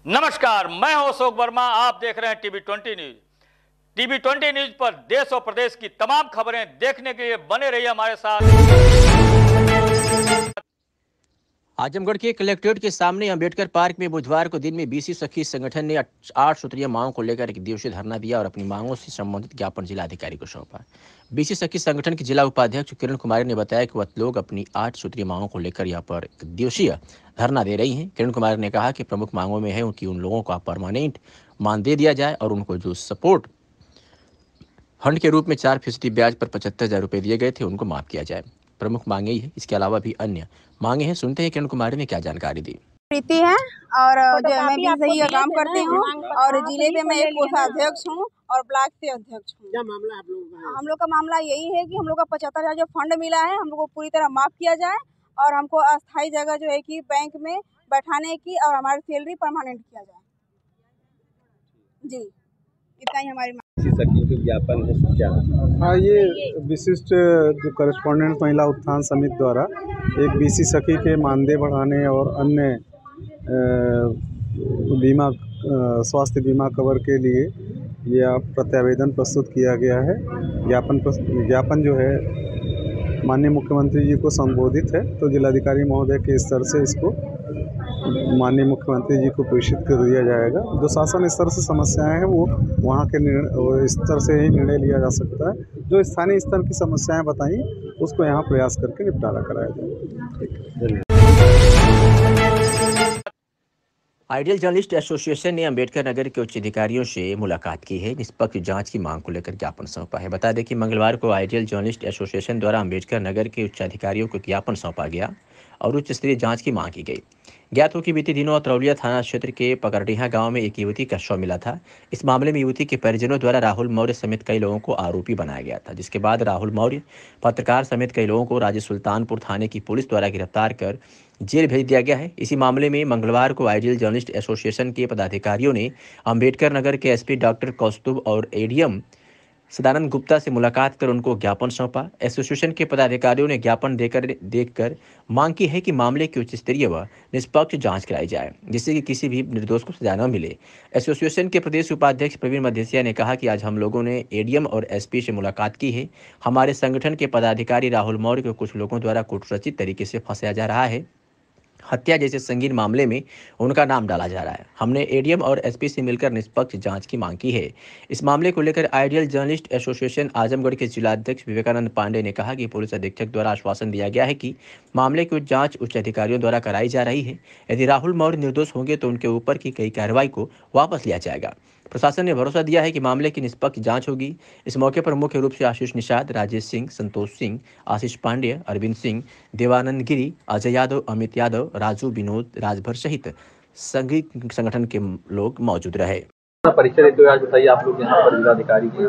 नमस्कार, मैं हूं अशोक वर्मा। आप देख रहे हैं टीवी 20 न्यूज। टीवी 20 न्यूज पर देश और प्रदेश की तमाम खबरें देखने के लिए बने रहिए हमारे साथ। आजमगढ़ के कलेक्ट्रेट के सामने अंबेडकर पार्क में बुधवार को दिन में बीसी सखी संगठन ने 8 सूत्रीय मांगों को लेकर एक दिवसीय धरना दिया और अपनी मांगों से संबंधित ज्ञापन जिलाधिकारी को सौंपा। बीसी सखी संगठन के जिला उपाध्यक्ष किरण कुमारी ने बताया कि वह लोग अपनी 8 सूत्रीय मांगों को लेकर यहाँ पर एक दिवसीय धरना दे रही हैं। किरण कुमारी ने कहा कि प्रमुख मांगों में है कि उन लोगों को परमानेंट मानदेय दिया जाए और उनको जो सपोर्ट फंड के रूप में 4% ब्याज पर 75,000 रुपये दिए गए थे उनको माफ किया जाए। प्रमुख मांगे ही है। इसके अलावा भी अन्य मांगे हैं। सुनते हैं किरण कुमारी ने क्या जानकारी दी। प्रीति है और जो मैं भी सही का काम करती हूँ और जिले पे मैं एक कोषाध्यक्ष हूँ और ब्लॉक से अध्यक्ष हूँ। क्या मामला आप लोगों का है? हम लोग का मामला यही है कि हम लोग का 75,000 जो फंड मिला है हम लोग को पूरी तरह माफ किया जाए और हमको अस्थायी जगह जो है कि बैंक में बैठाने की और हमारी सैलरी परमानेंट किया जाए। जी, इतना ही हमारी सखी के ज्ञापन है क्या? हाँ, ये विशिष्ट जो करेस्पॉन्डेंट महिला उत्थान समिति द्वारा एक बीसी सखी के मानदेय बढ़ाने और अन्य बीमा स्वास्थ्य बीमा कवर के लिए यह प्रत्यावेदन प्रस्तुत किया गया है। ज्ञापन जो है माननीय मुख्यमंत्री जी को संबोधित है, तो जिलाधिकारी महोदय के स्तर से इसको माननीय मुख्यमंत्री जी को प्रेषित कर दिया जाएगा। जो शासन स्तर से समस्याएं हैं वो वहाँ के स्तर से ही निर्णय लिया जा सकता है। जो स्थानीय स्तर की समस्याएं बताई उसको यहाँ प्रयास करके निपटारा कराया जाए। आइडियल जर्नलिस्ट एसोसिएशन ने अंबेडकर नगर के उच्च अधिकारियों से मुलाकात की है। निष्पक्ष जांच की मांग को लेकर ज्ञापन सौंपा है। बता दें कि मंगलवार को आइडियल जर्नलिस्ट एसोसिएशन द्वारा अंबेडकर नगर के उच्च अधिकारियों को ज्ञापन सौंपा गया और उच्च स्तरीय जांच की मांग की गई। ज्ञात हो कि बीते दिनों अतरौलिया थाना क्षेत्र के पकरडीहा गांव में एक युवती का शव मिला था। इस मामले में युवती के परिजनों द्वारा राहुल मौर्य समेत कई लोगों को आरोपी बनाया गया था, जिसके बाद राहुल मौर्य, पत्रकार समेत कई लोगों को राज्य सुल्तानपुर थाने की पुलिस द्वारा गिरफ्तार कर जेल भेज दिया गया है। इसी मामले में मंगलवार को आइडियल जर्नलिस्ट एसोसिएशन के पदाधिकारियों ने अंबेडकर नगर के एसपी डॉक्टर कौस्तुभ और एडीएम सदानंद गुप्ता से मुलाकात कर उनको ज्ञापन सौंपा। एसोसिएशन के पदाधिकारियों ने ज्ञापन देखकर मांग की है कि मामले की उच्च स्तरीय व निष्पक्ष जांच कराई जाए, जिससे कि किसी भी निर्दोष को सजा न मिले। एसोसिएशन के प्रदेश उपाध्यक्ष प्रवीण मधेसिया ने कहा कि आज हम लोगों ने एडीएम और एसपी से मुलाकात की है। हमारे संगठन के पदाधिकारी राहुल मौर्य को कुछ लोगों द्वारा कूटरचित तरीके से फंसाया जा रहा है। हत्या जैसे संगीन मामले में उनका नाम डाला जा रहा है। हमने एडीएम और एसपी से मिलकर निष्पक्ष जांच की मांग की है। इस मामले को लेकर आइडियल जर्नलिस्ट एसोसिएशन आजमगढ़ के जिलाध्यक्ष विवेकानंद पांडे ने कहा कि पुलिस अधीक्षक द्वारा आश्वासन दिया गया है कि मामले की जांच उच्च अधिकारियों द्वारा कराई जा रही है। यदि राहुल मौर्य निर्दोष होंगे तो उनके ऊपर की कई कार्रवाई को वापस लिया जाएगा। प्रशासन ने भरोसा दिया है कि मामले की निष्पक्ष जांच होगी। इस मौके पर मुख्य रूप से आशीष निषाद, राजेश सिंह, संतोष सिंह, आशीष पांडे, अरविंद सिंह, देवानंद गिरी, अजय यादव, अमित यादव, राजू, विनोद, राजभर सहित संगठन के लोग मौजूद रहे। परिचय देते हुए आज बताइए, आप लोग यहाँ पर जिलाधिकारी के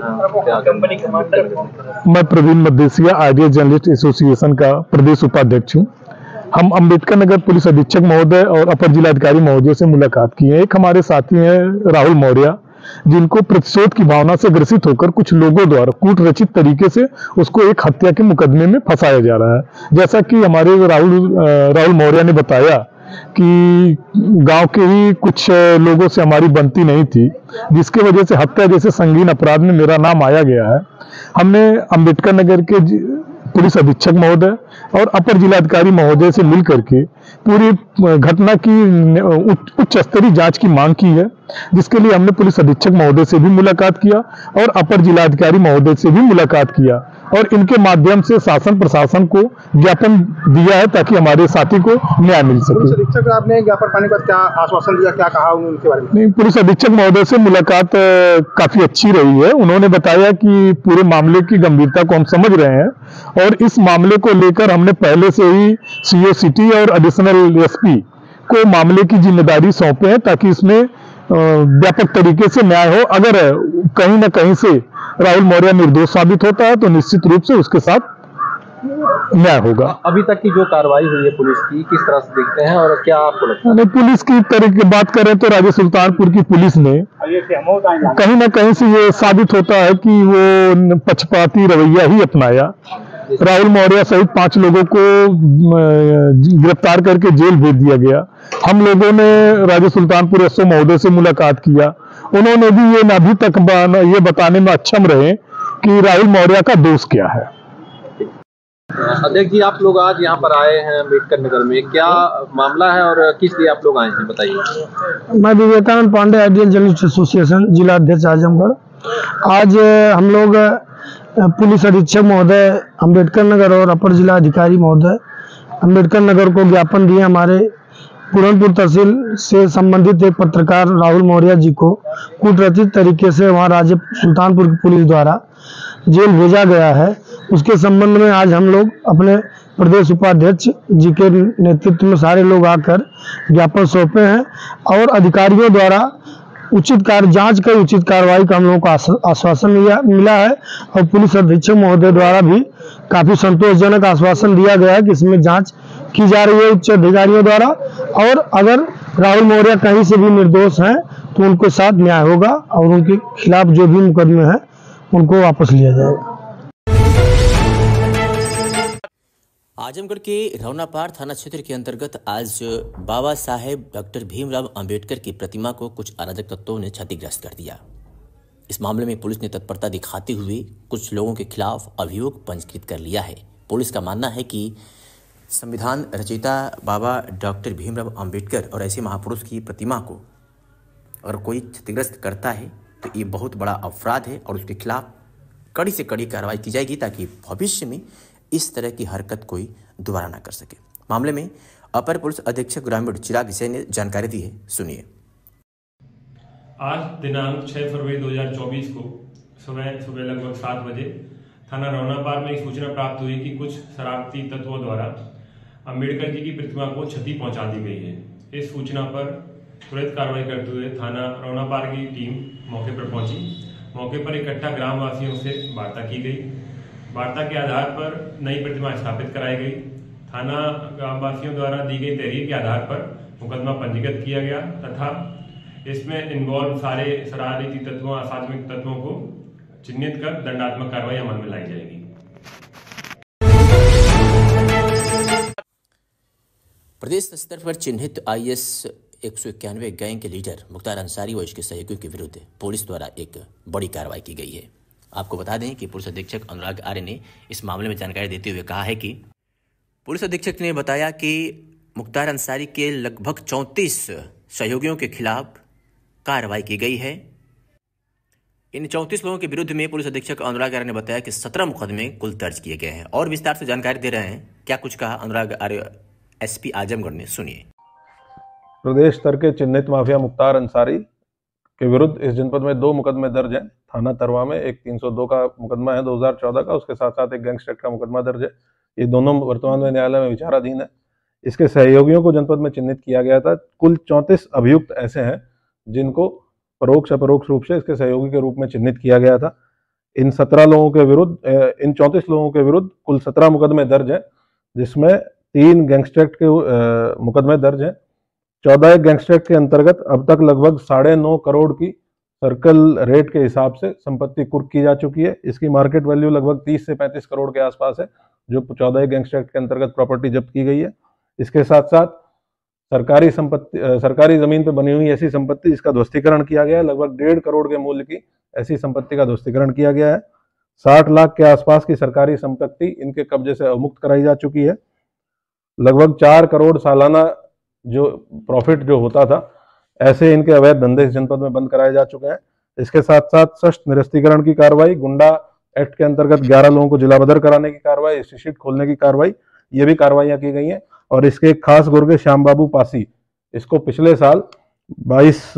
मैं Praveen Madhesia ideal journalist association का प्रदेश उपाध्यक्ष हूँ। हम अंबेडकर नगर पुलिस अधीक्षक महोदय और अपर जिलाधिकारी महोदय से मुलाकात की है। एक हमारे साथी हैं राहुल मौर्य, जिनको प्रतिशोध की भावना से ग्रसित होकर कुछ लोगों द्वारा कूटरचित तरीके से उसको एक हत्या के मुकदमे में फंसाया जा रहा है। जैसा कि हमारे राहुल मौर्य ने बताया कि गांव के ही कुछ लोगों से हमारी बनती नहीं थी, जिसके वजह से हत्या जैसे संगीन अपराध में मेरा नाम आया गया है। हमने अंबेडकर नगर के पुलिस अधीक्षक महोदय और अपर जिलाधिकारी महोदय से मिलकर के पूरी घटना की उच्च स्तरीय जांच की मांग की है, जिसके लिए हमने पुलिस अधीक्षक महोदय से भी मुलाकात किया और अपर जिलाधिकारी महोदय से भी मुलाकात किया और इनके माध्यम से शासन प्रशासन को ज्ञापन दिया है ताकि हमारे साथी को न्याय मिल सके। पुलिस अधीक्षक आपने ज्ञापन पाने के बाद क्या आश्वासन दिया, क्या कहा उनके बारे में? नहीं, पुलिस अधीक्षक महोदय से मुलाकात काफी अच्छी रही है। उन्होंने बताया कि पूरे मामले की गंभीरता को हम समझ रहे हैं और इस मामले को लेकर हमने पहले से ही सीओ सिटी और एडिशनल एसपी को मामले की जिम्मेदारी सौंपे है ताकि इसमें व्यापक तरीके से न्याय हो। अगर कहीं न कहीं से राहुल मौर्य निर्दोष साबित होता है तो निश्चित रूप से उसके साथ न्याय होगा। अभी तक की जो कार्रवाई हुई है पुलिस की, किस तरह से देखते हैं और क्या आपको लगता है? पुलिस की तरह की बात करें तो राज्य सुल्तानपुर की पुलिस ने कहीं न कहीं से ये साबित होता है कि वो पक्षपाती रवैया ही अपनाया। राहुल मौर्य सहित 5 लोगों को गिरफ्तार करके जेल भेज दिया गया। हम लोगों ने राजे सुल्तानपुर एसओ महोदय से मुलाकात किया। उन्होंने भी ये अभी तक ये बताने में अक्षम रहे कि राहुल मौर्य का दोष क्या है। अध्यक्ष जी, आप लोग आज यहाँ पर आए हैं अम्बेडकर नगर में, क्या मामला है और किस लिए आप लोग आए हैं, बताइए। मैं Vivekanand Pandey ideal journalist association जिला अध्यक्ष आजमगढ़। आज हम लोग पुलिस अधीक्षक महोदय अम्बेडकर नगर और अपर जिला अधिकारी महोदय अम्बेडकर नगर को ज्ञापन दिए। हमारे पूरनपुर तहसील से संबंधित एक पत्रकार राहुल मौर्य जी को कूटरचित तरीके से वहाँ राजे सुल्तानपुर की पुलिस द्वारा जेल भेजा गया है। उसके संबंध में आज हम लोग अपने प्रदेश उपाध्यक्ष जी के नेतृत्व में सारे लोग आकर ज्ञापन सौंपे हैं और अधिकारियों द्वारा उचित जांच कर उचित कार्रवाई का हम लोगों को आश्वासन मिला है और पुलिस अधीक्षक महोदय द्वारा भी काफी संतोषजनक आश्वासन दिया गया है कि इसमें जांच की जा रही है उच्च अधिकारियों द्वारा, और अगर राहुल मौर्य कहीं से भी निर्दोष हैं तो उनके साथ न्याय होगा और उनके खिलाफ जो भी मुकदमे हैं उनको वापस लिया जाएगा। आजमगढ़ के रौनापार थाना क्षेत्र के अंतर्गत आज बाबा साहेब डॉक्टर भीमराव अंबेडकर की प्रतिमा को कुछ अराजक तत्वों ने क्षतिग्रस्त कर दिया। इस मामले में पुलिस ने तत्परता दिखाते हुए कुछ लोगों के खिलाफ अभियोग पंजीकृत कर लिया है। पुलिस का मानना है कि संविधान रचयिता बाबा डॉक्टर भीमराव अंबेडकर और ऐसे महापुरुष की प्रतिमा को अगर कोई क्षतिग्रस्त करता है तो ये बहुत बड़ा अपराध है और उसके खिलाफ कड़ी से कड़ी कार्रवाई की जाएगी ताकि भविष्य में इस तरह की हरकत कोई दोबारा ना कर सके। मामले में अपर पुलिस अधीक्षक ग्रामीण चिराग विजय ने जानकारी दी है, सुनिए। आज दिनांक 6 फरवरी 2024 को सुबह लगभग 7 बजे थाना रौनापार में एक सूचना प्राप्त हुई कि कुछ शरारती तत्वों द्वारा अंबेडकर जी की प्रतिमा को क्षति पहुंचा दी गई है। इस सूचना पर त्वरित कार्रवाई करते हुए थाना रौनापार की टीम मौके पर पहुंची। मौके पर इकट्ठा ग्रामवासियों से वार्ता की गई। वार्ता के आधार पर नई प्रतिमा स्थापित कराई गई। थाना ग्रामवासियों द्वारा दी गई तहरीर के आधार पर मुकदमा पंजीकृत किया गया तथा इसमें इन्वॉल्व सारे शरारती तत्वों असामाजिक तत्वों को चिन्हित कर दंडात्मक कार्रवाई अमल में लाई जाएगी। प्रदेश स्तर पर चिन्हित IS 191 गैंग के लीडर मुख्तार अंसारी व इसके सहयोगियों के विरुद्ध पुलिस द्वारा एक बड़ी कार्रवाई की गई है। आपको बता दें कि पुलिस अधीक्षक अनुराग आर्य ने इस मामले में जानकारी देते हुए कहा है कि पुलिस अधीक्षक ने बताया कि मुख्तार अंसारी के लगभग 34 सहयोगियों के खिलाफ कार्रवाई की गई है। इन 34 लोगों के विरुद्ध में पुलिस अधीक्षक अनुराग आर्य ने बताया कि 17 मुकदमे कुल दर्ज किए गए हैं। और विस्तार से जानकारी दे रहे हैं, क्या कुछ कहा अनुराग आर्य SP आजमगढ़ ने, सुनिए। प्रदेश स्तर के चिन्हित माफिया मुख्तार अंसारी के विरुद्ध इस जनपद में 2 मुकदमे दर्ज हैं। थाना तरवा में एक 302 का मुकदमा है 2014 का, उसके साथ साथ एक गैंगस्टर का मुकदमा दर्ज है। ये दोनों वर्तमान में न्यायालय में विचाराधीन है। इसके सहयोगियों को जनपद में चिन्हित किया गया था। कुल 34 अभियुक्त ऐसे हैं जिनको परोक्ष अपरोक्ष रूप से इसके सहयोगी के रूप में चिन्हित किया गया था। इन 17 लोगों के विरुद्ध इन 34 लोगों के विरुद्ध कुल 17 मुकदमे दर्ज हैं, जिसमें 3 गैंगस्टर के मुकदमे दर्ज हैं। 14 गैंगस्टर के अंतर्गत अब तक लगभग 9.5 करोड़ की सर्कल रेट के हिसाब से संपत्ति कुर्क की जा चुकी है। इसकी मार्केट वैल्यू लगभग 30 से 35 करोड़ के आसपास है, जो 14 गैंगस्टर के अंतर्गत प्रॉपर्टी जब्त की गई है। इसके साथ साथ सरकारी जमीन पर बनी हुई ऐसी संपत्ति जिसका ध्वस्तीकरण किया गया है, लगभग 1.5 करोड़ के मूल्य की ऐसी संपत्ति का ध्वस्तीकरण किया गया है। 60 लाख के आसपास की सरकारी संपत्ति इनके कब्जे से अवमुक्त कराई जा चुकी है। लगभग 4 करोड़ सालाना जो प्रॉफिट जो होता था, ऐसे इनके अवैध धंधे इस जनपद में बंद कराए जा चुके हैं। इसके साथ साथ सशक्त निरस्तीकरण की कार्रवाई, गुंडा एक्ट के अंतर्गत 11 लोगों को जिलाबदर कराने की कार्रवाई, शीट खोलने की कार्रवाई, ये भी कार्रवाइयां की गई हैं। और इसके एक खास गुर्गे श्याम बाबू पासी, इसको पिछले साल 22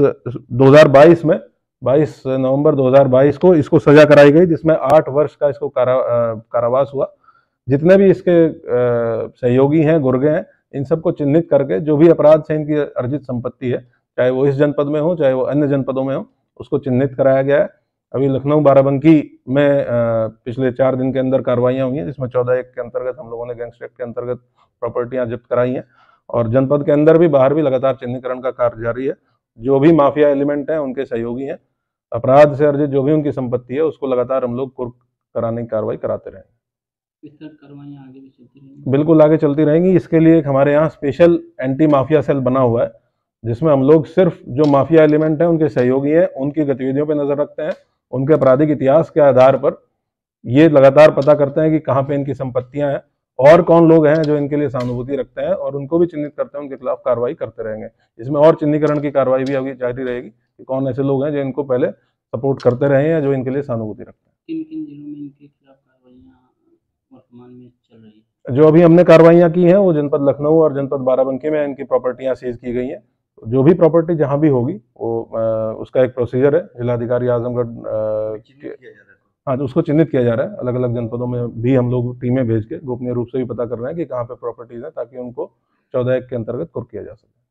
नवंबर 2022 को इसको सजा कराई गई, जिसमें 8 वर्ष का इसको कारावास हुआ। जितने भी इसके सहयोगी हैं, गुर्गे हैं, इन सबको चिन्हित करके जो भी अपराध से इनकी अर्जित संपत्ति है, चाहे वो इस जनपद में हो चाहे वो अन्य जनपदों में हो, उसको चिन्हित कराया गया है। अभी लखनऊ बाराबंकी में पिछले 4 दिन के अंदर कार्रवाइयां हुई हैं, जिसमें 14 के अंतर्गत हम लोगों ने गैंगस्टर के अंतर्गत प्रॉपर्टियां जब्त कराई हैं। और जनपद के अंदर भी बाहर भी लगातार चिन्हीकरण का कार्य जारी है। जो भी माफिया एलिमेंट हैं, उनके सहयोगी हैं, अपराध से अर्जित जो भी उनकी संपत्ति है, उसको लगातार हम लोग कुर्क कराने की कार्रवाई कराते रहे। इस तरह कार्रवाइयाँ आगे भी चलती रहेंगी? बिल्कुल आगे चलती रहेंगी। इसके लिए एक हमारे यहाँ स्पेशल एंटी माफिया सेल बना हुआ है, जिसमें हम लोग सिर्फ जो माफिया एलिमेंट हैं, उनके सहयोगी हैं, उनकी गतिविधियों पर नजर रखते हैं, उनके आपराधिक इतिहास के आधार पर ये लगातार पता करते हैं कि कहाँ पे इनकी संपत्तियां हैं और कौन लोग हैं जो इनके लिए सहानुभूति रखते हैं, और उनको भी चिन्हित करते हैं, उनके खिलाफ कार्रवाई करते रहेंगे। इसमें और चिन्हीकरण की कार्रवाई भी अभी जारी रहेगी कि कौन ऐसे लोग हैं जो इनको पहले सपोर्ट करते रहे हैं, जो इनके लिए सहानुभूति रखते हैं। किन किन जिलों में इनके खिलाफ कार्रवाइयाँ वर्तमान में चल रही है? जो अभी हमने कार्रवाइयाँ की हैं वो जनपद लखनऊ और जनपद बाराबंकी में इनकी प्रॉपर्टियाँ सीज की गई हैं। जो भी प्रॉपर्टी जहाँ भी होगी वो उसका एक प्रोसीजर है, जिलाधिकारी आजमगढ़ हाँ तो उसको चिन्हित किया जा रहा है। अलग अलग जनपदों में भी हम लोग टीमें भेज के गोपनीय रूप से भी पता कर रहे हैं कि कहाँ पे प्रॉपर्टीज हैं, ताकि उनको 14(1) के अंतर्गत कुर्क किया जा सके।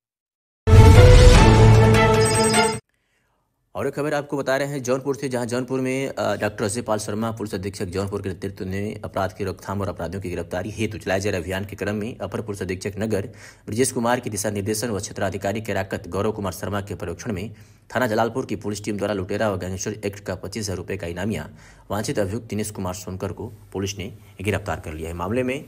और एक खबर आपको बता रहे हैं जौनपुर से, जहां जौनपुर में डॉक्टर अजय पाल शर्मा पुलिस अधीक्षक जौनपुर के नेतृत्व में अपराध की रोकथाम और अपराधियों की गिरफ्तारी हेतु चलाए जा रहे अभियान के क्रम में अपर पुलिस अधीक्षक नगर ब्रजेश कुमार के दिशा निर्देशन व क्षेत्राधिकारी कैराकत गौरव कुमार शर्मा के पर्यवेक्षण में थाना जलालपुर की पुलिस टीम द्वारा लुटेरा व गैंगस्टर एक्ट का 25,000 रुपये का इनामिया वांछित अभियुक्त दिनेश कुमार सोनकर को पुलिस ने गिरफ्तार कर लिया है। मामले में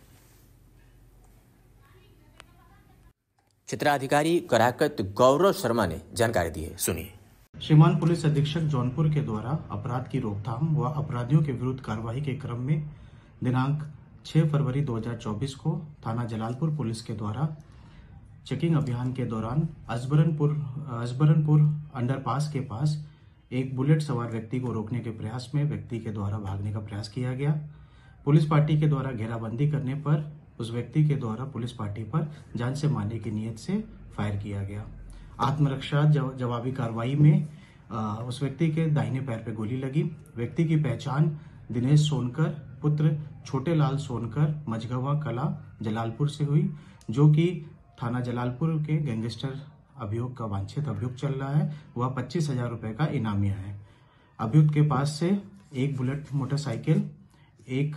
क्षेत्राधिकारी कैराकत गौरव शर्मा ने जानकारी दी है, सुनिए। श्रीमान पुलिस अधीक्षक जौनपुर के द्वारा अपराध की रोकथाम व अपराधियों के विरुद्ध कार्रवाई के क्रम में दिनांक 6 फरवरी 2024 को थाना जलालपुर पुलिस के द्वारा चेकिंग अभियान के दौरान अजबरनपुर अंडरपास के पास एक बुलेट सवार व्यक्ति को रोकने के प्रयास में व्यक्ति के द्वारा भागने का प्रयास किया गया। पुलिस पार्टी के द्वारा घेराबंदी करने पर उस व्यक्ति के द्वारा पुलिस पार्टी पर जान से मारने की नीयत से फायर किया गया। आत्मरक्षा जवाबी कार्रवाई में उस व्यक्ति के दाहिने पैर पे गोली लगी। व्यक्ति की पहचान दिनेश सोनकर पुत्र छोटे लाल सोनकर मझगवा कला जलालपुर से हुई, जो कि थाना जलालपुर के गैंगस्टर अभियोग का वांछित अभियुक्त चल रहा है। वह 25,000 रुपये का इनामिया है। अभियुक्त के पास से एक बुलेट मोटरसाइकिल, एक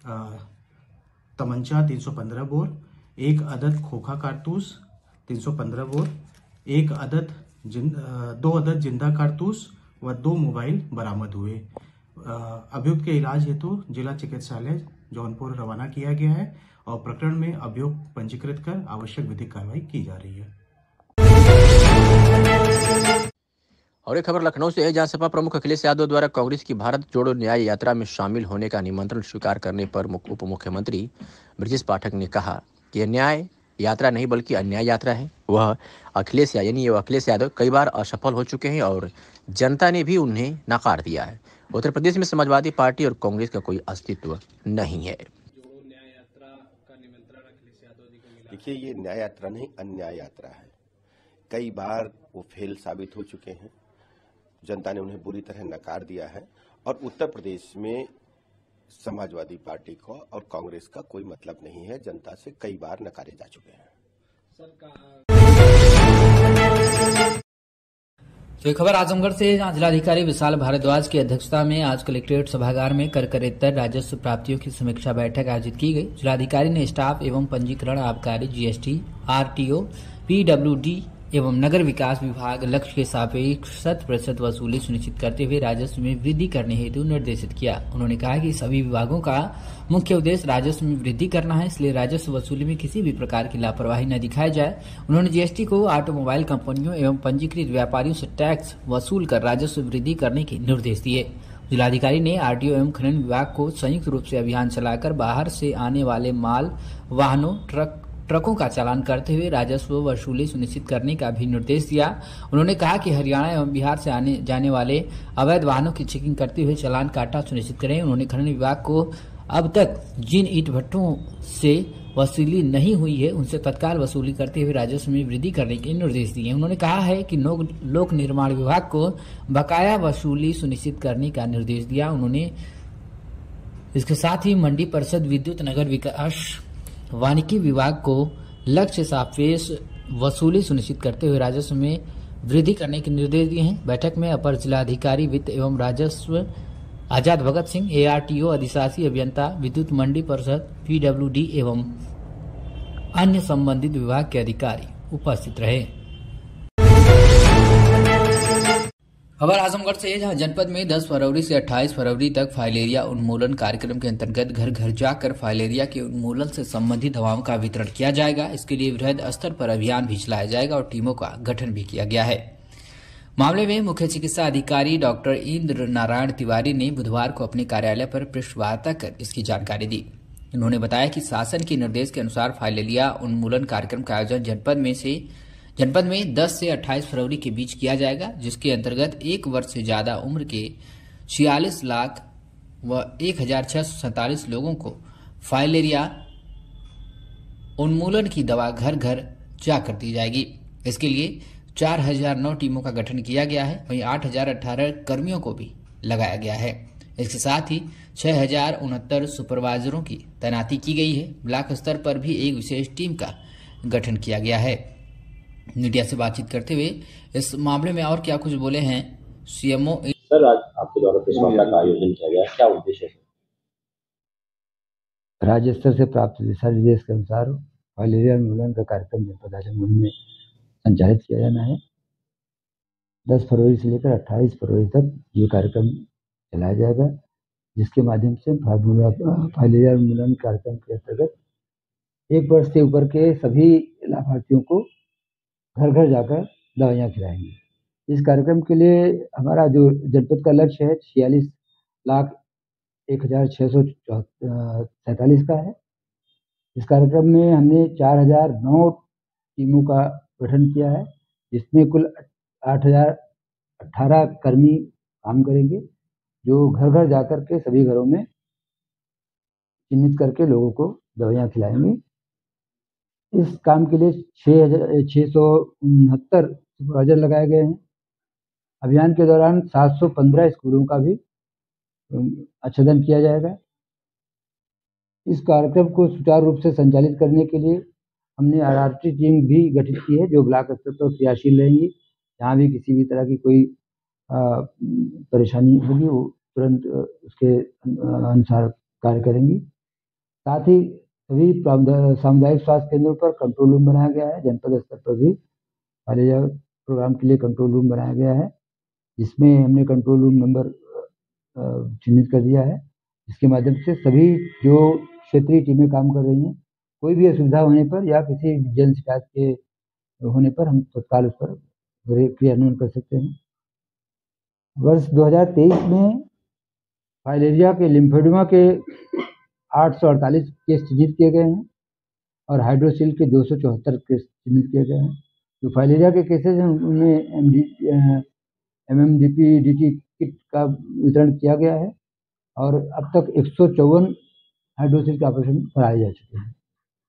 तमंचा 315 बोर, एक अदद खोखा कारतूस 315 बोर, दो अदद जिंदा कारतूस व 2 मोबाइल बरामद हुए। अभियुक्त के इलाज हेतु जिला चिकित्सालय जौनपुर रवाना किया गया है और प्रकरण में अभियोग पंजीकृत कर आवश्यक विधिक कार्रवाई की जा रही है। और एक खबर लखनऊ से है, जहां सपा प्रमुख अखिलेश यादव द्वारा कांग्रेस की भारत जोड़ो न्याय यात्रा में शामिल होने का निमंत्रण स्वीकार करने पर उप मुख्यमंत्री ब्रजेश पाठक ने कहा कि यह न्याय यात्रा नहीं बल्कि अन्याय यात्रा है। वह अखिलेश यादव कई बार असफल हो चुके हैं और जनता ने भी उन्हें नकार दिया है। उत्तर प्रदेश में समाजवादी पार्टी और कांग्रेस का कोई अस्तित्व नहीं है। देखिए, ये न्याय यात्रा नहीं अन्याय यात्रा है। कई बार वो फेल साबित हो चुके हैं, जनता ने उन्हें बुरी तरह नकार दिया है और उत्तर प्रदेश में समाजवादी पार्टी को और कांग्रेस का कोई मतलब नहीं है। जनता से कई बार नकारे जा चुके हैं। तो खबर आजमगढ़ से, जहां जिलाधिकारी विशाल भारद्वाज की अध्यक्षता में आज कलेक्ट्रेट सभागार में कर राजस्व प्राप्तियों की समीक्षा बैठक आयोजित की गई। जिलाधिकारी ने स्टाफ एवं पंजीकरण, आबकारी, जीएसटी, आरटीओ, पीडब्ल्यूडी एवं नगर विकास विभाग लक्ष्य के सापेक्ष 100% वसूली सुनिश्चित करते हुए राजस्व में वृद्धि करने हेतु निर्देशित किया। उन्होंने कहा कि सभी विभागों का मुख्य उद्देश्य राजस्व में वृद्धि करना है, इसलिए राजस्व वसूली में किसी भी प्रकार की लापरवाही न दिखाई जाए। उन्होंने जीएसटी को ऑटोमोबाइल कंपनियों एवं पंजीकृत व्यापारियों से टैक्स वसूल कर राजस्व वृद्धि करने के निर्देश दिए। जिलाधिकारी ने आरटीओ एवं खनन विभाग को संयुक्त रूप से अभियान चलाकर बाहर से आने वाले माल वाहनों, ट्रकों का चालान करते हुए राजस्व वसूली सुनिश्चित करने का भी निर्देश दिया। उन्होंने कहा कि हरियाणा एवं बिहार से आने जाने वाले अवैध वाहनों की चेकिंग करते हुए चालान काटना सुनिश्चित करें। उन्होंने खनन विभाग को अब तक जिन ईंट भट्टों से वसूली नहीं हुई है उनसे तत्काल वसूली करते हुए राजस्व में वृद्धि करने के निर्देश दिए। उन्होंने कहा है कि लोक निर्माण विभाग को बकाया वसूली सुनिश्चित करने का निर्देश दिया। उन्होंने इसके साथ ही मंडी परिषद, विद्युत, नगर विकास, वानिकी विभाग को लक्ष्य सापेक्ष वसूली सुनिश्चित करते हुए राजस्व में वृद्धि करने के निर्देश दिए हैं। बैठक में अपर जिलाधिकारी वित्त एवं राजस्व आजाद भगत सिंह, एआरटीओ, अधिशासी अभियंता, विद्युत, मंडी परिषद, पीडब्ल्यूडी एवं अन्य संबंधित विभाग के अधिकारी उपस्थित रहे। खबर आजमगढ़ से है, जहां जनपद में 10 फरवरी से 28 फरवरी तक फाइलेरिया उन्मूलन कार्यक्रम के अंतर्गत घर घर जाकर फाइलेरिया के उन्मूलन से संबंधित दवाओं का वितरण किया जाएगा। इसके लिए वृहद स्तर पर अभियान भी चलाया जाएगा और टीमों का गठन भी किया गया है। मामले में मुख्य चिकित्सा अधिकारी डॉक्टर इंद्र नारायण तिवारी ने बुधवार को अपने कार्यालय पर पृष्ठ वार्ता कर इसकी जानकारी दी। उन्होंने बताया कि शासन के निर्देश के अनुसार फाइलेरिया उन्मूलन कार्यक्रम का आयोजन जनपद में 10 से 28 फरवरी के बीच किया जाएगा, जिसके अंतर्गत 1 वर्ष से ज्यादा उम्र के 46 लाख व 1647 लोगों को फाइलेरिया उन्मूलन की दवा घर घर जाकर दी जाएगी। इसके लिए 4009 टीमों का गठन किया गया है, वहीं 8018 कर्मियों को भी लगाया गया है। इसके साथ ही 6069 सुपरवाइजरों की तैनाती की गई है। ब्लॉक स्तर पर भी एक विशेष टीम का गठन किया गया है। मीडिया से बातचीत करते हुए इस मामले में और क्या कुछ बोले हैं सीएमओ। सर, आज आपके द्वारा प्रेस वार्ता का आयोजन किया गया, क्या उद्देश्य है? राज्य स्तर से प्राप्त दिशा निर्देश के अनुसार फाइलेरिया उन्मूलन का कार्यक्रम जनपद आजमगढ़ में संचालित किया जाना है। 10 फरवरी से लेकर 28 फरवरी तक ये कार्यक्रम चलाया जाएगा, जिसके माध्यम से फाइलेरिया उन्मूलन कार्यक्रम के अंतर्गत 1 वर्ष से ऊपर के सभी लाभार्थियों को घर घर जाकर दवाइयाँ खिलाएंगे। इस कार्यक्रम के लिए हमारा जो जनपद का लक्ष्य है 46,01,647 का है। इस कार्यक्रम में हमने 4009 टीमों का गठन किया है, जिसमें कुल 8018 कर्मी काम करेंगे, जो घर घर जाकर के सभी घरों में चिन्हित करके लोगों को दवाइयाँ खिलाएंगे। इस काम के लिए 669 सुपरवाइजर लगाए गए हैं। अभियान के दौरान 715 स्कूलों का भी आच्छादन किया जाएगा। इस कार्यक्रम को सुचारू रूप से संचालित करने के लिए हमने आरआरटी टीम भी गठित की है, जो ब्लॉक स्तर पर क्रियाशील रहेंगी। जहाँ भी किसी भी तरह की कोई परेशानी होगी वो तुरंत उसके अनुसार कार्य करेंगी। साथ ही सभी सामुदायिक स्वास्थ्य केंद्रों पर कंट्रोल रूम बनाया गया है। जनपद स्तर पर भी फाइलेरिया प्रोग्राम के लिए कंट्रोल रूम बनाया गया है, जिसमें हमने कंट्रोल रूम नंबर चिन्हित कर दिया है, जिसके माध्यम से सभी जो क्षेत्रीय टीमें काम कर रही हैं, कोई भी असुविधा होने पर या किसी जन शिकायत के होने पर हम तत्काल उस पर क्रियान्वयन कर सकते हैं। वर्ष 2023 में फाइलेरिया के लिम्फेडिमा के 848 केस चिन्हित किए गए हैं और हाइड्रोसील के 274 केस चिन्हित किए गए हैं। जो फाइलेरिया के केसेज हैं उनमें MMDP-DT किट का वितरण किया गया है और अब तक 154 हाइड्रोसील के ऑपरेशन कराए जा चुके हैं।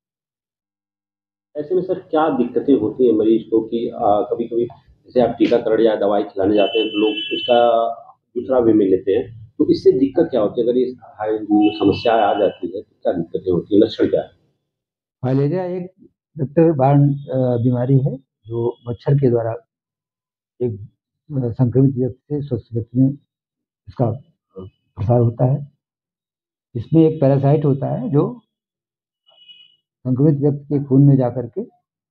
ऐसे में सर क्या दिक्कतें होती हैं मरीज को कि कभी कभी जैसे आप टीकाकरण या दवाई खिलाने जाते हैं तो लोग उसका दूसरा वे में लेते हैं, तो इससे दिक्कत क्या होती है? अगर ये समस्या आ जाती है तो क्या दिक्कतें होती है, लक्षण क्या है? फाइलेरिया एक वेक्टर बार्न बीमारी है, जो मच्छर के द्वारा एक संक्रमित व्यक्ति से स्वस्थ व्यक्ति में इसका प्रसार होता है। इसमें एक पैरासाइट होता है जो संक्रमित व्यक्ति के खून में जाकर के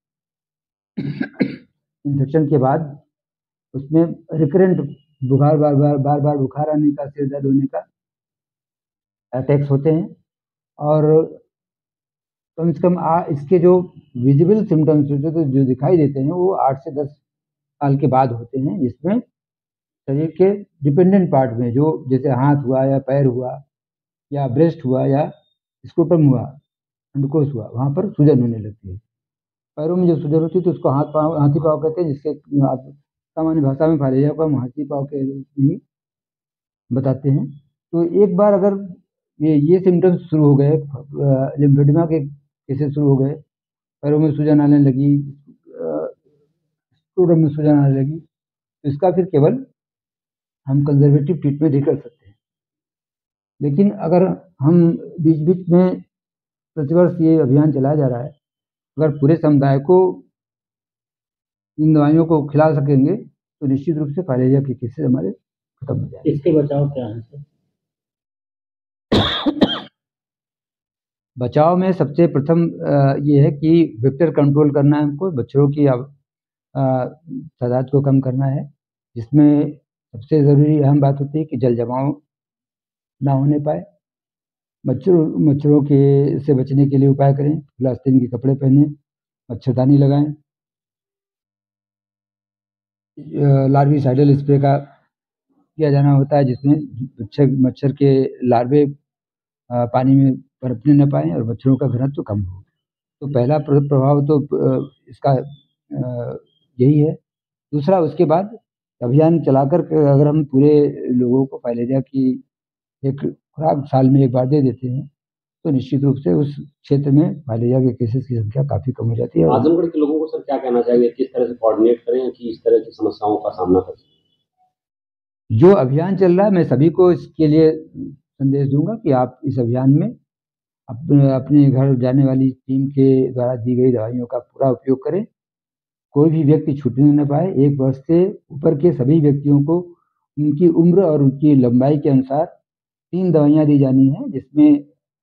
इन्फेक्शन के बाद उसमें रिकरेंट बुखार बार बार बुखार आने का, सिर दर्द होने का अटैक्स होते हैं और कम से कम इसके जो विजिबल सिम्टम्स जो दिखाई देते हैं वो 8 से 10 साल के बाद होते हैं, जिसमें शरीर के डिपेंडेंट पार्ट में जो जैसे हाथ हुआ या पैर हुआ या ब्रेस्ट हुआ या स्क्रोटम हुआ, अंडकोश हुआ, वहाँ पर सूजन होने लगती है। पैरों में जो सूजन होती है तो उसको हाथी पाँव कहते हैं, जिसके आप सामान्य भाषा में फाइलेरिया को हम हाथी पाँव के रूप में ही बताते हैं। तो एक बार अगर ये सिम्टम्स शुरू हो गए, लिम्फेडिमा के केसेस शुरू हो गए, पैरों में सूजन आने लगी, स्क्रोटम में सूजन आने लगी, तो इसका फिर केवल हम कंजर्वेटिव ट्रीटमेंट ही कर सकते हैं। लेकिन अगर हम बीच बीच में प्रतिवर्ष ये अभियान चलाया जा रहा है, अगर पूरे समुदाय को इन दवाइयों को खिला सकेंगे तो निश्चित रूप से फाइलेरिया के केसेस हमारे खत्म हो जाएंगे। इसके बचाव क्या है सर? बचाव में सबसे प्रथम ये है कि वेक्टर कंट्रोल करना है हमको, मच्छरों की तादाद को कम करना है, जिसमें सबसे ज़रूरी अहम बात होती है कि जल जमाव ना होने पाए। मच्छरों के से बचने के लिए उपाय करें, खुला आस्तीन के कपड़े पहनें, मच्छरदानी लगाएं, लार्विसाइडल स्प्रे का किया जाना होता है, जिसमें मच्छर के लार्वे पानी में पनपने न पाएँ और मच्छरों का घनत्व कम हो। तो पहला प्रभाव तो इसका यही है। दूसरा, उसके बाद अभियान चलाकर अगर हम पूरे लोगों को फाइलेरिया की एक खुराक साल में एक बार दे देते हैं, तो निश्चित रूप से उस क्षेत्र में फाइलेरिया के केसेस की संख्या काफ़ी कम हो जाती है। आजमगढ़ के लोगों को सर क्या कहना चाहिए, किस तरह से कोऑर्डिनेट करें कि इस तरह की समस्याओं का सामना कर सकें? जो अभियान चल रहा है, मैं सभी को इसके लिए संदेश दूंगा कि आप इस अभियान में अपने घर जाने वाली टीम के द्वारा दी गई दवाइयों का पूरा उपयोग करें। कोई भी व्यक्ति छूटने न पाए। 1 वर्ष से ऊपर के सभी व्यक्तियों को उनकी उम्र और उनकी लंबाई के अनुसार 3 दवाइयाँ दी जानी हैं, जिसमें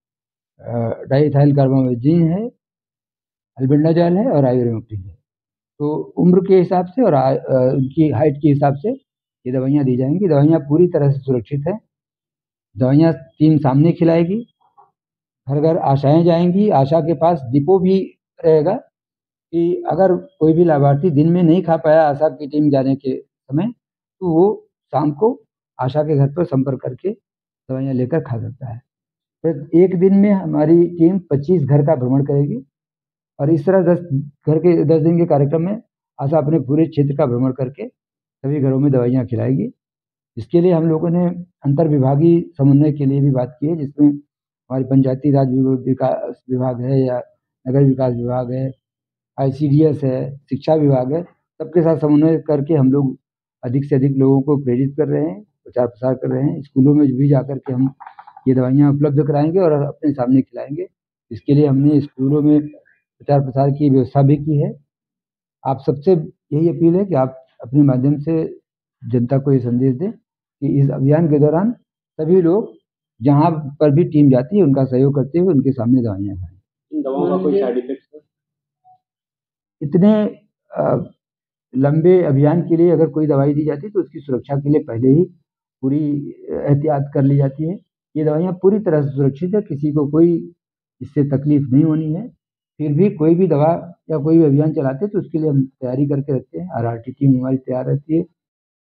डाइएथाइल कार्बामेज़ीन है, अल्बेंडाजॉल है और आइवरमेक्टिन है। तो उम्र के हिसाब से और उनकी हाइट के हिसाब से ये दवाइयाँ दी जाएंगी। दवाइयाँ पूरी तरह से सुरक्षित हैं। दवाइयाँ टीम सामने खिलाएगी, घर घर आशाएँ जाएंगी। आशा के पास डिपो भी रहेगा कि अगर कोई भी लाभार्थी दिन में नहीं खा पाया आशा की टीम जाने के समय, तो वो शाम को आशा के घर पर संपर्क करके दवाइयाँ लेकर खा सकता है। फिर एक दिन में हमारी टीम 25 घर का भ्रमण करेगी और इस तरह 10 दिन के कार्यक्रम में आशा अपने पूरे क्षेत्र का भ्रमण करके सभी घरों में दवाइयाँ खिलाएगी। इसके लिए हम लोगों ने अंतर्विभागीय समन्वय के लिए भी बात की है, जिसमें हमारी पंचायती राज विकास विभाग है या नगर विकास विभाग है, ICDS है, शिक्षा विभाग है, सबके साथ समन्वय करके हम लोग अधिक से अधिक लोगों को प्रेरित कर रहे हैं, प्रचार प्रसार कर रहे हैं। स्कूलों में भी जाकर के हम ये दवाइयाँ उपलब्ध कराएंगे और अपने सामने खिलाएंगे। इसके लिए हमने स्कूलों में प्रचार प्रसार की व्यवस्था भी की है। आप सबसे यही अपील है कि आप अपने माध्यम से जनता को ये संदेश दें कि इस अभियान के दौरान सभी लोग जहाँ पर भी टीम जाती है उनका सहयोग करते हुए उनके सामने दवाइयाँ खाएं। इन दवाओं का कोई साइड इफेक्ट? इतने लंबे अभियान के लिए अगर कोई दवाई दी जाती है तो उसकी सुरक्षा के लिए पहले ही पूरी एहतियात कर ली जाती है। ये दवाइयाँ पूरी तरह से सुरक्षित है, किसी को कोई इससे तकलीफ नहीं होनी है। फिर भी कोई भी दवा या कोई भी अभियान चलाते हैं तो उसके लिए हम तैयारी करके रखते हैं। RRT टीम हमारी तैयार रहती है।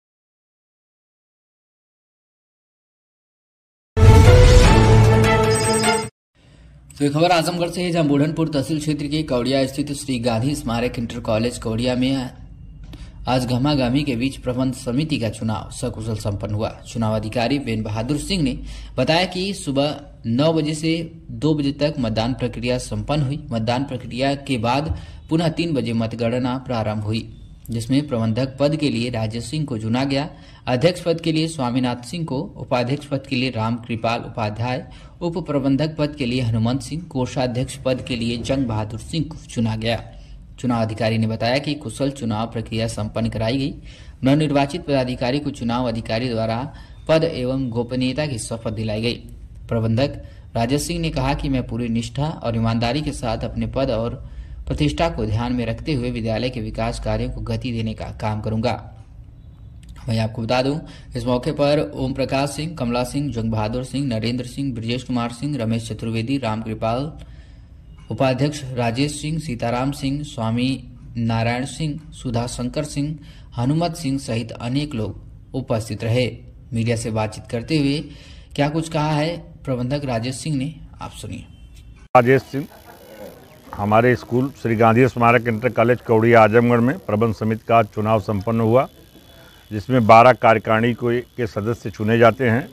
तो एक खबर आजमगढ़ से है, जहां बूढ़नपुर तहसील क्षेत्र के कौड़िया स्थित श्री गांधी स्मारक इंटर कॉलेज कौड़िया में आज घमाघमी के बीच प्रबंध समिति का चुनाव सकुशल संपन्न हुआ। चुनाव अधिकारी वेन बहादुर सिंह ने बताया कि सुबह 9 बजे से 2 बजे तक मतदान प्रक्रिया संपन्न हुई। मतदान प्रक्रिया के बाद पुनः 3 बजे मतगणना प्रारंभ हुई, जिसमें प्रबंधक पद के लिए राजेश सिंह को चुना गया, अध्यक्ष पद के लिए स्वामीनाथ सिंह को, उपाध्यक्ष पद के लिए राम कृपाल उपाध्याय, उप प्रबंधक पद के लिए हनुमंत सिंह, कोषाध्यक्ष पद के लिए जंग बहादुर सिंह को चुना गया। चुनाव अधिकारी ने बताया कि कुशल चुनाव प्रक्रिया संपन्न कराई गई। नवनिर्वाचित पदाधिकारी को चुनाव अधिकारी द्वारा पद एवं गोपनीयता की शपथ दिलाई गई। प्रबंधक राजेश सिंह ने कहा कि मैं पूरी निष्ठा और ईमानदारी के साथ अपने पद और प्रतिष्ठा को ध्यान में रखते हुए विद्यालय के विकास कार्यों को गति देने का काम करूंगा। मैं आपको बता दूं, इस मौके पर ओम प्रकाश सिंह, कमला सिंह, जंग बहादुर सिंह, नरेंद्र सिंह, ब्रजेश कुमार सिंह, रमेश चतुर्वेदी, राम कृपाल उपाध्यक्ष, राजेश सिंह, सीताराम सिंह, स्वामी नारायण सिंह, सुधा शंकर सिंह, हनुमत सिंह सहित अनेक लोग उपस्थित रहे। मीडिया से बातचीत करते हुए क्या कुछ कहा है प्रबंधक राजेश सिंह ने, आप सुनिए। राजेश सिंह, हमारे स्कूल श्री गांधी स्मारक इंटर कॉलेज कौड़िया आजमगढ़ में प्रबंध समिति का चुनाव संपन्न हुआ, जिसमें 12 कार्यकारिणी के सदस्य चुने जाते हैं,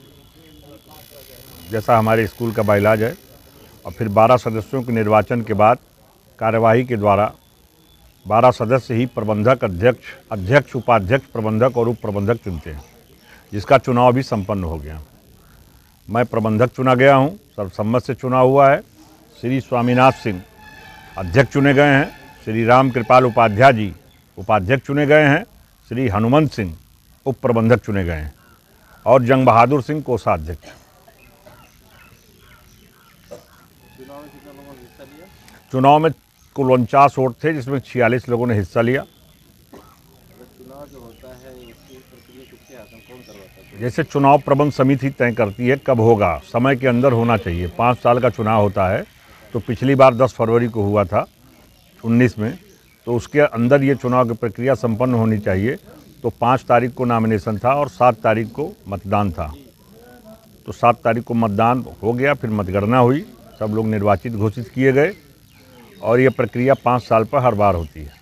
जैसा हमारे स्कूल का बाइलाज है। और फिर 12 सदस्यों के निर्वाचन के बाद कार्यवाही के द्वारा 12 सदस्य ही प्रबंधक, अध्यक्ष, उपाध्यक्ष, प्रबंधक और उप प्रबंधक चुनते हैं, जिसका चुनाव भी संपन्न हो गया। मैं प्रबंधक चुना गया हूं, सर्वसम्मत से चुना हुआ है। श्री स्वामीनाथ सिंह अध्यक्ष चुने गए हैं, श्री राम कृपाल उपाध्याय जी उपाध्यक्ष चुने गए हैं, श्री हनुमंत सिंह उप प्रबंधक चुने गए हैं और जंग बहादुर सिंह कोषाध्यक्ष। चुनाव में कुल 49 वोट थे, जिसमें 46 लोगों ने हिस्सा लिया। चुनाव जो होता है इसकी प्रक्रिया किसके हाथ में, कौन करवाता है? जैसे चुनाव प्रबंध समिति तय करती है कब होगा, समय के अंदर होना चाहिए। 5 साल का चुनाव होता है, तो पिछली बार 10 फरवरी को हुआ था 19 में, तो उसके अंदर ये चुनाव की प्रक्रिया संपन्न होनी चाहिए। तो 5 तारीख को नॉमिनेशन था और 7 तारीख को मतदान था। तो 7 तारीख को मतदान हो गया, फिर मतगणना हुई, सब लोग निर्वाचित घोषित किए गए और ये प्रक्रिया 5 साल पर हर बार होती है।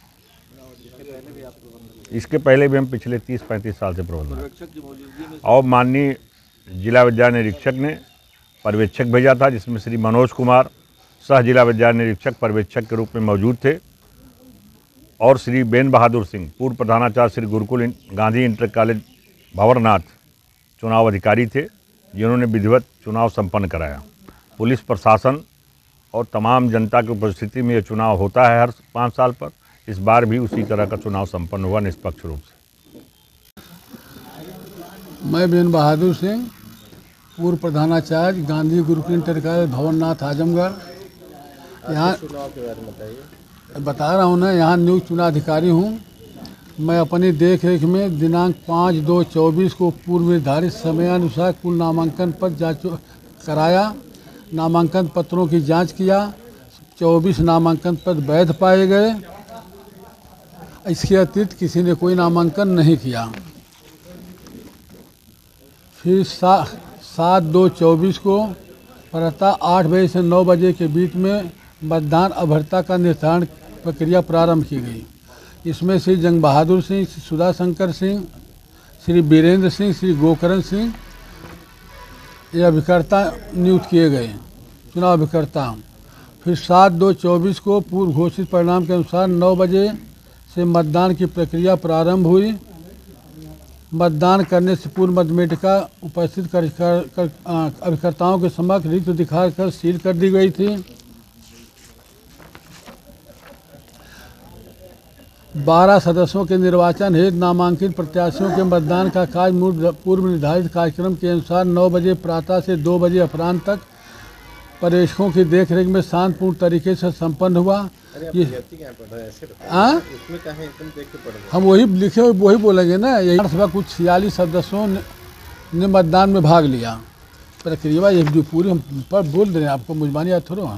इसके पहले भी हम पिछले 30-35 साल से प्रबंधन और माननीय जिला विद्यालय निरीक्षक ने पर्यवेक्षक भेजा था, जिसमें श्री मनोज कुमार सह जिला विद्यालय निरीक्षक पर्यवेक्षक के रूप में मौजूद थे और श्री बेन बहादुर सिंह पूर्व प्रधानाचार्य श्री गुरुकुल गांधी इंटर कॉलेज भंवरनाथ चुनाव अधिकारी थे, जिन्होंने विधिवत चुनाव संपन्न कराया। पुलिस प्रशासन और तमाम जनता की उपस्थिति में यह चुनाव होता है हर 5 साल पर। इस बार भी उसी तरह का चुनाव संपन्न हुआ निष्पक्ष रूप से। मैं बेन बहादुर सिंह पूर्व प्रधानाचार्य गांधी गुरुकुल इंटर कॉलेज भंवरनाथ आजमगढ़, यहाँ चुनाव के बारे में बताइए। बता रहा हूँ ना, यहाँ नियुक्त चुनाधिकारी हूँ। मैं अपनी देख रेख में दिनांक 5/2/24 को पूर्व निर्धारित समयानुसार कुल नामांकन पत्र जांच कराया, नामांकन पत्रों की जांच किया। 24 नामांकन पत्र वैध पाए गए। इसके अतिरिक्त किसी ने कोई नामांकन नहीं किया। फिर 7/2/24 को प्रातः 8 बजे से 9 बजे के बीच में मतदान अभ्यर्था का निर्धारण प्रक्रिया प्रारंभ की गई। इसमें श्री जंग बहादुर सिंह, श्री सुधा शंकर सिंह, श्री वीरेंद्र सिंह, श्री गोकरण सिंह ये अभिकर्ता नियुक्त किए गए, चुनाव अभिकर्ता। फिर 7/2/24 को पूर्व घोषित परिणाम के अनुसार 9 बजे से मतदान की प्रक्रिया प्रारंभ हुई। मतदान करने से पूर्व मतमेटिका उपस्थित अभिकर्ताओं के समक्ष रिक्त दिखाकर सील कर दी गई थी। 12 सदस्यों के निर्वाचन हेतु नामांकित प्रत्याशियों के मतदान का कार्य पूर्व निर्धारित कार्यक्रम के अनुसार 9 बजे प्रातः से 2 बजे अपराह्न तक पर्यवेक्षकों की देखरेख में शांतिपूर्ण तरीके से संपन्न हुआ। ये हम वही लिखे वही बोलेंगे ना। यही सभा कुछ 46 सदस्यों ने मतदान में भाग लिया। प्रक्रिया ये जो पूरी हम पर बोल दे रहे हैं आपको, मुजबानी याद थोड़ा।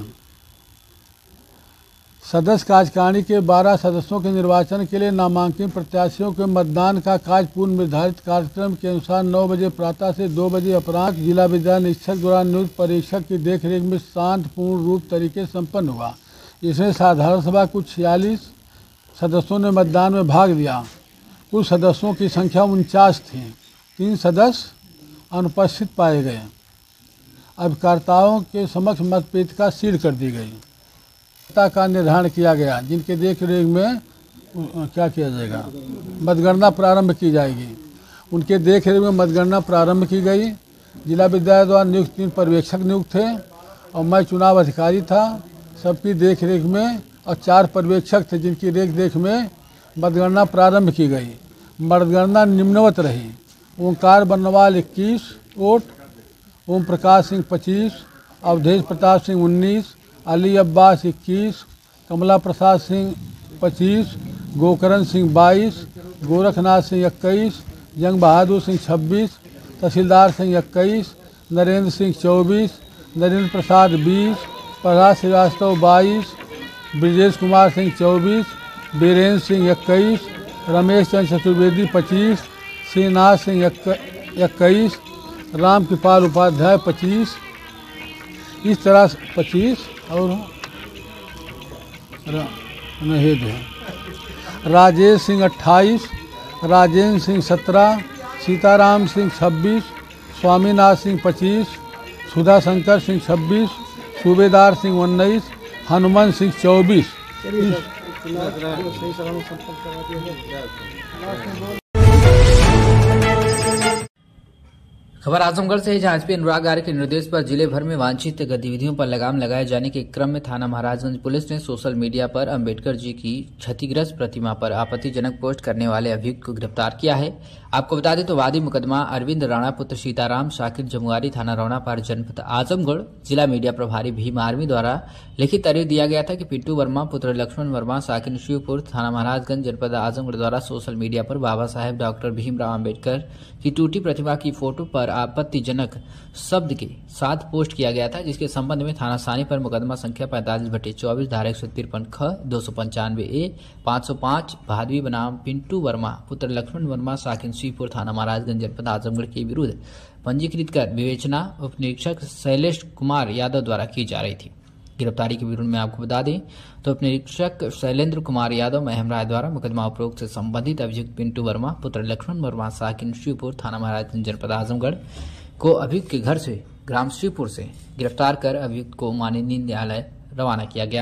सदस्य कार्यकारिणी के 12 सदस्यों के निर्वाचन के लिए नामांकित प्रत्याशियों के मतदान का कार्य पूर्व निर्धारित कार्यक्रम के अनुसार 9 बजे प्रातः से 2 बजे अपराह्न जिला विद्यालय निरीक्षक द्वारा नियुक्त परीक्षक की देखरेख में शांतिपूर्ण रूप तरीके से संपन्न हुआ। इसमें साधारण सभा कुछ 46 सदस्यों ने मतदान में भाग लिया। कुल सदस्यों की संख्या 49 थी। 3 सदस्य अनुपस्थित पाए गए। अभिकर्ताओं के समक्ष मतपेटिका सील कर दी गई। का निर्धारण किया गया, जिनके देख रेख में क्या किया जाएगा, मतगणना प्रारंभ की जाएगी। उनके देख रेख में मतगणना प्रारंभ की गई। जिला विद्यालय द्वारा नियुक्त 3 पर्यवेक्षक नियुक्त थे और मैं चुनाव अधिकारी था। सबकी देख रेख में और 4 पर्यवेक्षक थे, जिनकी देख में मतगणना प्रारंभ की गई। मतगणना निम्नवत रही। ओंकार बर्नवाल 21 वोट, ओम प्रकाश सिंह 25, अवधेश प्रताप सिंह 19, अली अब्बास 21, कमला प्रसाद सिंह 25, गोकरण सिंह 22, गोरखनाथ सिंह 21, जंग बहादुर सिंह 26, तहसीलदार सिंह 21, नरेंद्र सिंह 24, नरेंद्र प्रसाद 20, प्रहलाद श्रीवास्तव 22, ब्रजेश कुमार सिंह 24, बीरेंद्र सिंह 21, रमेश चंद्र चतुर्वेदी 25, श्रीनाथ सिंह 21, राम कृपाल उपाध्याय 25, इस तरह 25 और राजेश सिंह 28, राजेंद्र सिंह 17, सीताराम सिंह 26, स्वामीनाथ सिंह 25, सुधा शंकर सिंह 26, सूबेदार सिंह 19, हनुमान सिंह 24। खबर आजमगढ़ से है, जहां एसपी अनुराग आर्य के निर्देश पर जिले भर में वांछित गतिविधियों पर लगाम लगाए जाने के क्रम में थाना महाराजगंज पुलिस ने सोशल मीडिया पर अंबेडकर जी की क्षतिग्रस्त प्रतिमा पर आपत्तिजनक पोस्ट करने वाले अभियुक्त को गिरफ्तार किया है। आपको बता दें तो वादी मुकदमा अरविंद राणा पुत्र सीताराम शाकिर जमुआरी थाना रौनापार जनपद आजमगढ़ जिला मीडिया प्रभारी भीम आर्मी द्वारा लिखित तारीख दिया गया था कि पिंटू वर्मा पुत्र लक्ष्मण वर्मा साकिन शिवपुर थाना महाराजगंज जनपद आजमगढ़ द्वारा सोशल मीडिया पर बाबा साहेब डॉक्टर भीमराव अम्बेडकर की टूटी प्रतिमा की फोटो पर आपत्तिजनक शब्द के साथ पोस्ट किया गया था, जिसके संबंध में थाना सानी पर मुकदमा संख्या 45/24 धारा 153 ख 295 ए 505 भादवी बनाम पिंटू वर्मा पुत्र लक्ष्मण वर्मा साकिन शिवपुर थाना महाराजगंज जनपद आजमगढ़ के विरुद्ध पंजीकृत कर विवेचना उप निरीक्षक शैलेश कुमार यादव द्वारा की जा रही थी। गिरफ्तारी के विवरण में आपको बता दें तो उप निरीक्षक शैलेंद्र कुमार यादव महम राय द्वारा मुकदमा उपरोक्त से संबंधित अभियुक्त पिंटू वर्मा पुत्र लक्ष्मण वर्मा साकिन शिवपुर थाना महाराजगंज जनपद आजमगढ़ को अभियुक्त के घर से ग्राम शिवपुर से गिरफ्तार कर अभियुक्त को माननीय न्यायालय रवाना किया गया।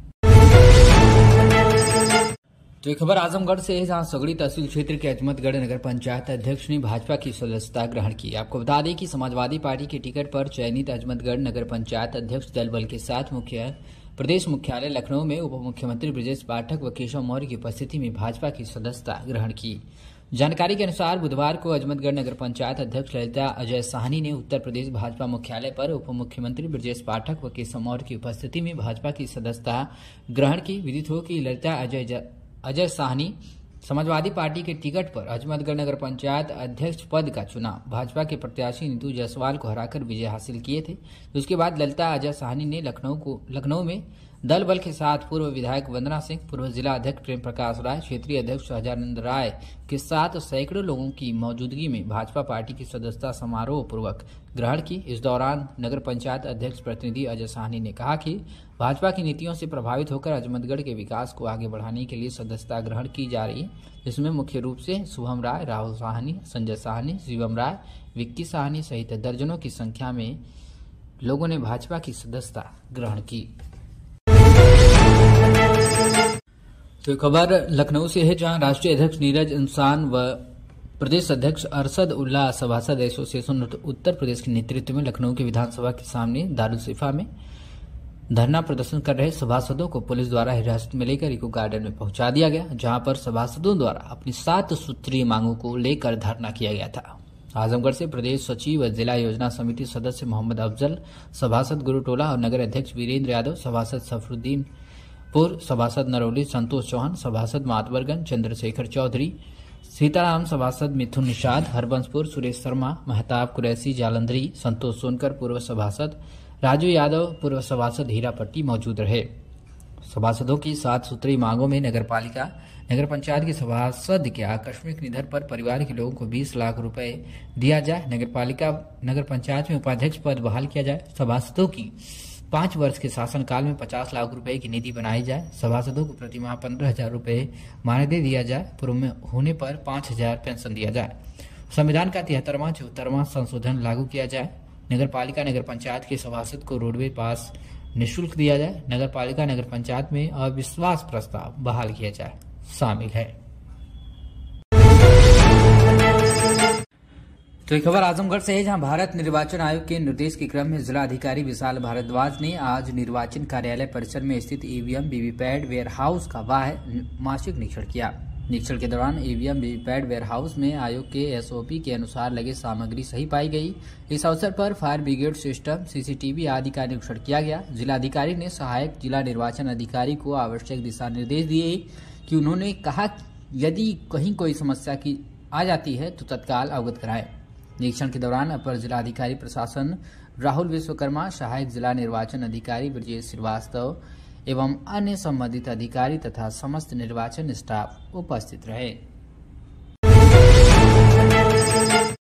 तो एक खबर आजमगढ़ से है, जहां सगड़ी तहसील क्षेत्र के अजमतगढ़ नगर पंचायत अध्यक्ष ने भाजपा की सदस्यता ग्रहण की। आपको बता दें कि समाजवादी पार्टी के टिकट पर चयनित अजमतगढ़ नगर पंचायत अध्यक्ष दल बल के साथ प्रदेश मुख्यालय लखनऊ में उप मुख्यमंत्री ब्रजेश पाठक व केशव मौर्य की उपस्थिति में भाजपा की सदस्यता ग्रहण की। जानकारी के अनुसार बुधवार को अजमतगढ़ नगर पंचायत अध्यक्ष ललिता अजय साहनी ने उत्तर प्रदेश भाजपा मुख्यालय पर उप मुख्यमंत्री ब्रजेश पाठक व केशव मौर्य की उपस्थिति में भाजपा की सदस्यता ग्रहण की। विदित हो कि ललिता अजय साहनी समाजवादी पार्टी के टिकट पर अजमतगढ़ नगर पंचायत अध्यक्ष पद का चुनाव भाजपा के प्रत्याशी नीतू जायसवाल को हराकर विजय हासिल किए थे। उसके बाद ललिता अजय साहनी ने लखनऊ में दल बल के साथ पूर्व विधायक वंदना सिंह, पूर्व जिला अध्यक्ष प्रेम प्रकाश राय, क्षेत्रीय अध्यक्ष सहजानंद राय के साथ सैकड़ों लोगों की मौजूदगी में भाजपा पार्टी की सदस्यता समारोह पूर्वक ग्रहण की। इस दौरान नगर पंचायत अध्यक्ष प्रतिनिधि अजय साहनी ने कहा कि भाजपा की नीतियों से प्रभावित होकर अजमतगढ़ के विकास को आगे बढ़ाने के लिए सदस्यता ग्रहण की जा रही है, जिसमें मुख्य रूप से शुभम राय, राहुल साहनी, संजय साहनी, शिवम राय, विक्की साहनी सहित दर्जनों की संख्या में लोगों ने भाजपा की सदस्यता ग्रहण की। तो खबर लखनऊ से है, जहां राष्ट्रीय अध्यक्ष नीरज इंसान व प्रदेश अध्यक्ष अरशद उल्लाह सभासद एसोसिएशन उत्तर प्रदेश के नेतृत्व में लखनऊ के विधानसभा के सामने दारुलसिफा में धरना प्रदर्शन कर रहे सभासदों को पुलिस द्वारा हिरासत में लेकर इको गार्डन में पहुंचा दिया गया, जहां पर सभासदों द्वारा अपनी 7 सूत्रीय मांगों को लेकर धरना किया गया था। आजमगढ़ से प्रदेश सचिव व जिला योजना समिति सदस्य मोहम्मद अफजल, सभासद गुरुटोला और नगर अध्यक्ष वीरेंद्र यादव, सभासद सफरुद्दीन पुर, सभासद नरौली संतोष चौहान, सभासद मातवरगंज चंद्रशेखर चौधरी, सीताराम, सभासद मिथुन निषाद, हरबंसपुर सुरेश शर्मा, महताब कुरैसी जालंधरी, संतोष सोनकर पूर्व सभासद, राजू यादव पूर्व सभासद हीरापट्टी मौजूद रहे। सभासदों की 7 सूत्री मांगों में नगर पंचायत के सभासद के आकस्मिक निधन पर परिवार के लोगों को 20 लाख रुपए दिया जाए, नगर पंचायत में उपाध्यक्ष पद बहाल किया जाए, सभासदों की 5 वर्ष के शासनकाल में 50 लाख रुपए की निधि बनाई जाए, सभासदों को प्रतिमाह 15,000 रुपए मानदेय दिया जाए, पूर्व में होने पर 5,000 पेंशन दिया जाए, संविधान का 73वां 74वां संशोधन लागू किया जाए, नगर पंचायत के सभासद को रोडवे पास निःशुल्क दिया जाए, नगर पंचायत में अविश्वास प्रस्ताव बहाल किया जाए शामिल है। तो एक खबर आजमगढ़ से है, जहां भारत निर्वाचन आयोग के निर्देश के क्रम में जिला अधिकारी विशाल भारद्वाज ने आज निर्वाचन कार्यालय परिसर में स्थित ईवीएम वीवीपैट वेयर हाउस का मासिक निरीक्षण किया। निरीक्षण के दौरान ईवीएम वीवीपैट वेयर हाउस में आयोग के एसओपी के अनुसार लगे सामग्री सही पाई गई। इस अवसर पर फायर ब्रिगेड सिस्टम, सीसीटीवी आदि का निरीक्षण किया गया। जिलाधिकारी ने सहायक जिला निर्वाचन अधिकारी को आवश्यक दिशा निर्देश दिए कि उन्होंने कहा यदि कहीं कोई समस्या की आ जाती है तो तत्काल अवगत कराएं। निरीक्षण के दौरान अपर जिलाधिकारी प्रशासन राहुल विश्वकर्मा, सहायक जिला निर्वाचन अधिकारी ब्रजेश श्रीवास्तव एवं अन्य संबंधित अधिकारी तथा समस्त निर्वाचन स्टाफ उपस्थित रहे।